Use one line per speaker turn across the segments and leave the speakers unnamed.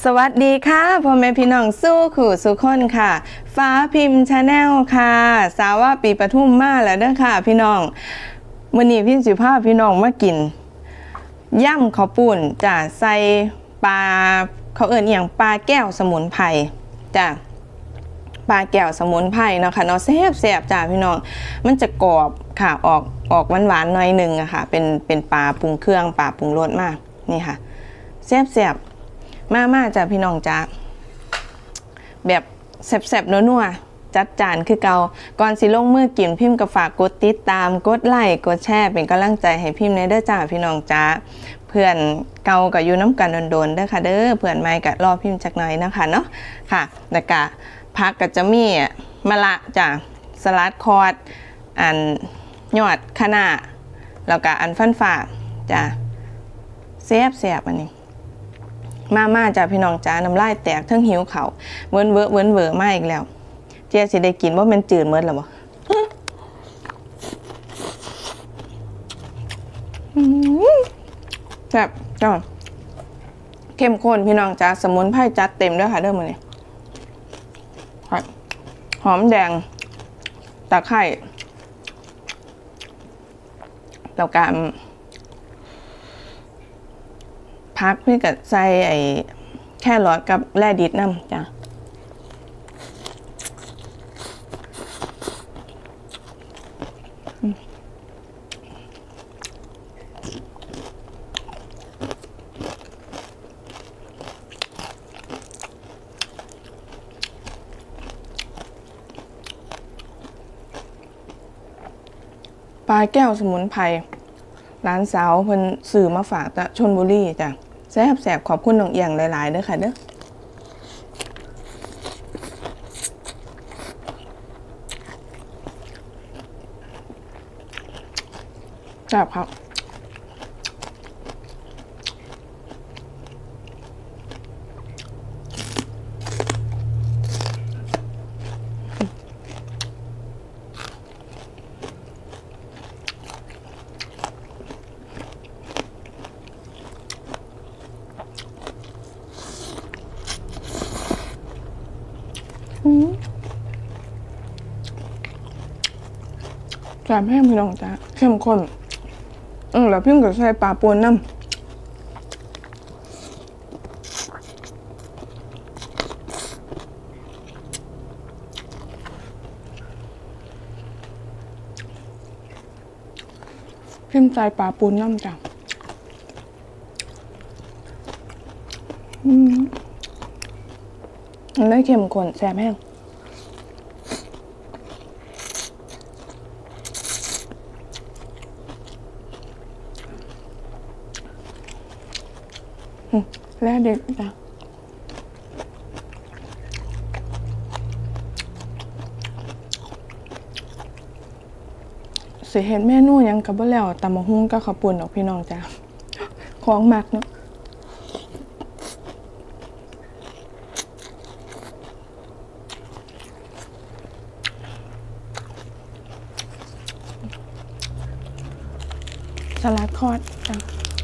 สวัสดีค่ะพ่อแม่พี่น้องสู้ขู่สุคนค่ะฟ้าพิมพ์ชาแนลค่ะสาวว่าปีปทุมมาแล้วเด้อค่ะพี่น้องมื้อนี้พี่สิพาพี่น้องมากินย่ำข้าวปุ้นจ้ะใส่ปลาเขาเอิ้นอย่างปลาแก้วสมุนไพรจ้ะปลาแก้วสมุนไพรเนาะค่ะเนาะแซ่บๆจ้ะพี่น้องมันจะกรอบค่ะออกหวานๆหน่อยนึงอะค่ะเป็นปลาปรุงเครื่องปลาปรุงรสมากนี่ค่ะแซ่บมาจ้ะพี่น้องจ้ะแบบแซ่บๆนัวๆจัดจานคือเก่าก่อนสิลงมือกินพิมพ์ก็ฝากกดติดตามกดไลค์กดแชร์เป็นกำลังใจให้พิมพ์ในเด้อจ้าพี่น้องจ้าเพื่อนเก่าก็อยู่น้ำกันโดนๆเด้อค่ะเด้อเพื่อนใหม่ก็รอพิมพ์จักหน่อยนะคะเนาะค่ะแล้วก็ผักก็จะมีมะละจ้ะสลัดคอร์ดอันยอดคะน้าแล้วก็อันฟันฝ่าจ้ะแซ่บอันนี้มาจ้ะพี่น้องจ้าน้ำลายแตกทั้งหิวเขาเวิร์นมาอีกแล้วเจ๊สิได้กินว่ามันจืดเมื่อหรอวะแซ่บจ้าเข้มข้นพี่น้องจ้าสมุนไพรจัดเต็มด้วยค่ะเด้อมื้อนี้หอมแดงตะไคร้แล้วก็พักพี่กับใส่ไอ้แค่รอดกับแร่ดิบน้ำจ้ะปลาแก้วสมุนไพรร้านสาวเพิ่นสื่อมาฝากจากชลบุรีจ้ะแซ่บขอบคุณน้องเอียงหลายๆเด้อค่ะเด้อแซ่บครับแซ่บแห้งพี่น้องจ้าเข้มข้นแล้วพิมพ์ก็ใส่ปลาป่นน้ำพิมพ์ใส่ปลาป่นน้ำจ้ามันได้เข้มข้นแซ่บแห้งแล้วเด็กจ้ะสิเห็นเมนูยังกับบ่แล้วตำมะฮุ่งก็ข้าวปุ้นดอกพี่น้องจ้ะของมักเนาะสลัดคอร์ดจ้ะ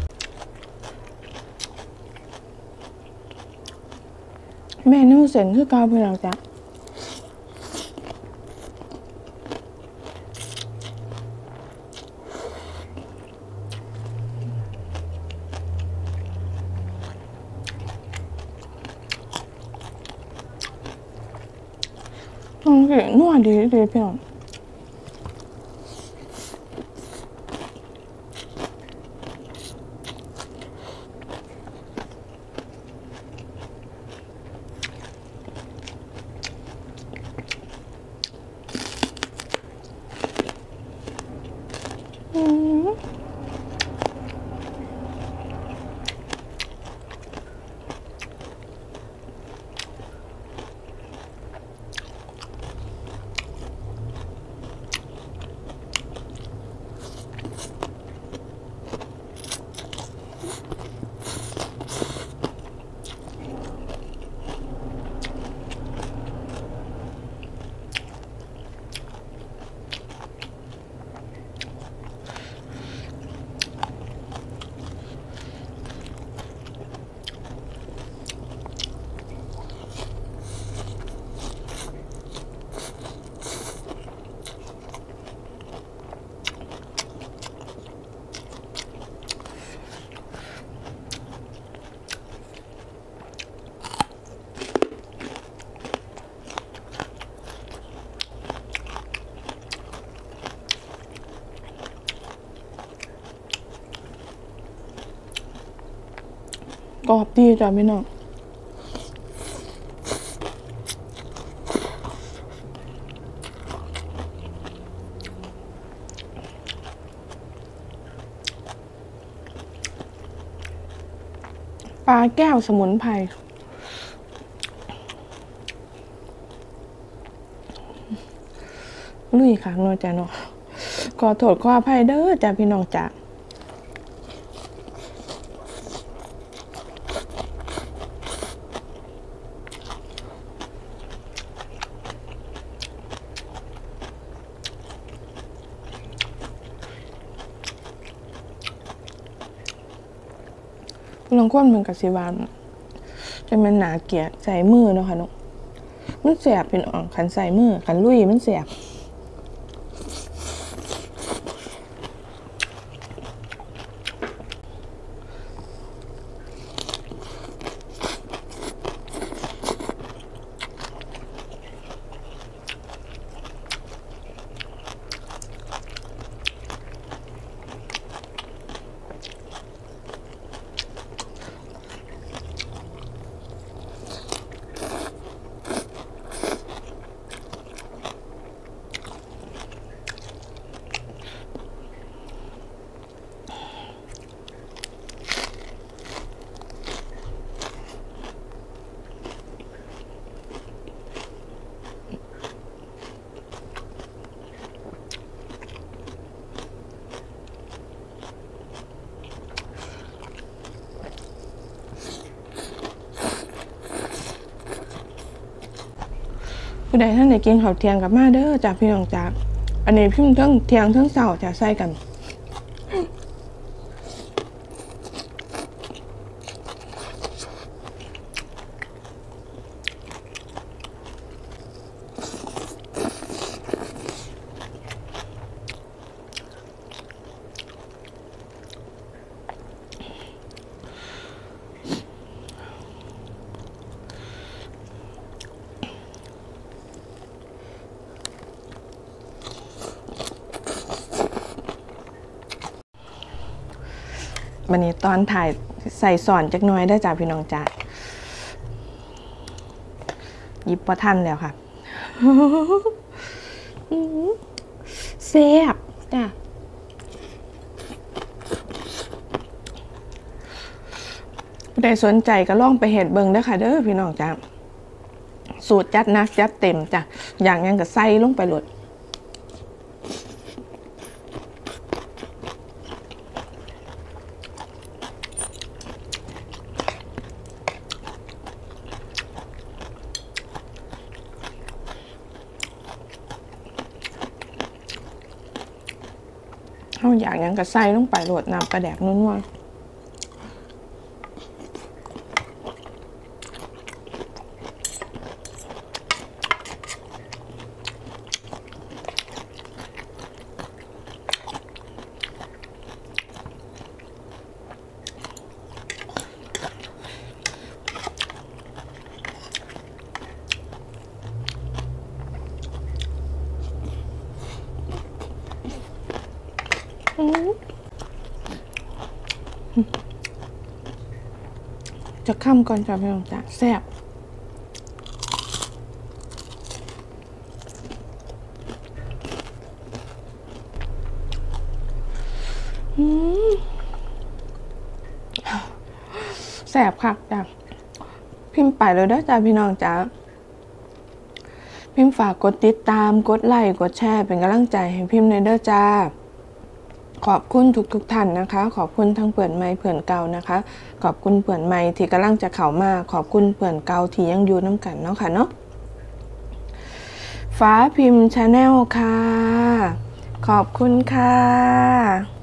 เมนูเส้นคือเก่าพี่น้องจ้ะต้องเสียนัวดีพี่น้องกรอบดีจ้ะพี่น้องปลาแก้วสมุนไพรลุยค่ะน้องจ้ะเนาะขอโทษขออภัยเด้อจ้ะพี่น้องจ้ะลองก้นมันกับสิวานจะมันหนาเกียดใส่มือเนาะค่ะเนาะมันเสียบเป็นอ่องขันใส่มือขันลุยมันเสียบผู้ใดท่านไหนกินข้าวเที่ยงกับมาเด้อจากพี่น้องจากอันนี้พิมพ์ทั้งเที่ยงทั้งเช้าจะใส่กันวันนี้ตอนถ่ายใส่สอนจักน้อยได้จากพี่น้องจ้ายิบประทันแล้วค่ะแซ่บจ้ะผู้ใดสนใจก็ลองไปเห็ดเบิ่งได้ค่ะเด้อพี่น้องจ้าสูตรจัดนักจัดเต็มจ้ะอย่างยังกับใส่ลงไปหลดเขาอยากยังกระใส่ลงไปโหลดน้ำกระแดกนัวจะข้ามก่อนจ้ะพี่น้องจ้ะแซ่บแซ่บค่ะจ้ะพิมพ์ไปเลยได้จ้ะพี่น้องจ้ะพิมพ์ฝากกดติดตามกดไลค์กดแชร์เป็นกำลังใจให้พิมพ์ในเด้อจ้าขอบคุณทุกท่านนะคะขอบคุณทั้งเปื่อนไม้เปื่อนเก่านะคะขอบคุณเปื่อนไม้ที่กำลังจะเข้ามาขอบคุณเปื่อนเก่าที่ยังอยู่น้ำกันเนาะค่ะเนาะฟ้าพิมพ์ชาแนลค่ะขอบคุณค่ะ